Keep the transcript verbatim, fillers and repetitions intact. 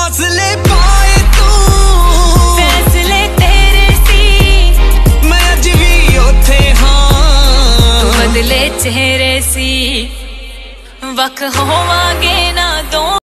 हौसले पाए तू फैसले तेरे सी मैं अज भी उथे हाँ बदले चेहरे सी वख होवांगे ना दो।